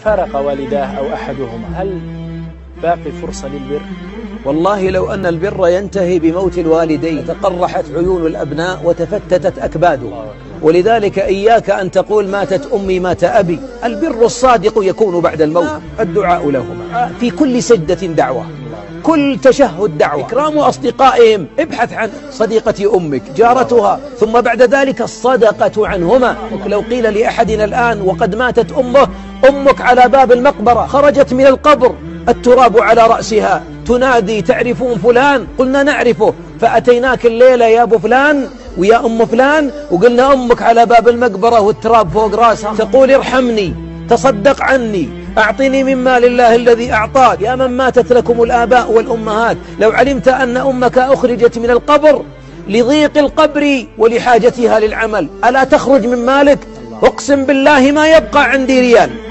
فارق والداه أو أحدهما، هل باقي فرصة للبر؟ والله لو أن البر ينتهي بموت الوالدين تقرحت عيون الأبناء وتفتتت أكبادهم. ولذلك إياك أن تقول ماتت أمي مات أبي. البر الصادق يكون بعد الموت. الدعاء لهما في كل سجدة دعوة، كل تشهد دعوة، إكرام أصدقائهم. ابحث عن صديقة أمك، جارتها، ثم بعد ذلك الصدقة عنهما. لو قيل لأحدنا الآن وقد ماتت أمه، أمك على باب المقبرة خرجت من القبر التراب على رأسها تنادي تعرفون فلان؟ قلنا نعرفه، فأتيناك الليلة يا أبو فلان ويا أم فلان، وقلنا أمك على باب المقبرة والتراب فوق رأسها تقول ارحمني، تصدق عني، أعطني من مال الله الذي أعطاك. يا من ماتت لكم الآباء والأمهات، لو علمت أن أمك أخرجت من القبر لضيق القبر ولحاجتها للعمل، ألا تخرج من مالك؟ أقسم بالله ما يبقى عندي ريال.